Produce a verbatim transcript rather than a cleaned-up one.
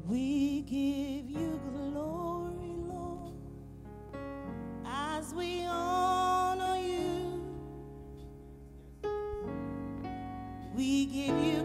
We give you glory, Lord, as we honor you. We give you